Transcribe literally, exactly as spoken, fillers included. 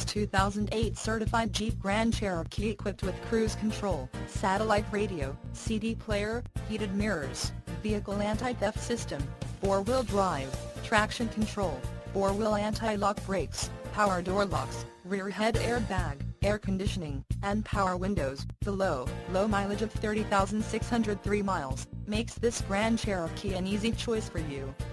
two thousand eight certified Jeep Grand Cherokee equipped with cruise control, satellite radio, C D player, heated mirrors, vehicle anti-theft system, four-wheel drive, traction control, four-wheel anti-lock brakes, power door locks, rear head airbag, air conditioning, and power windows. The low, low mileage of thirty thousand six hundred three miles makes this Grand Cherokee an easy choice for you.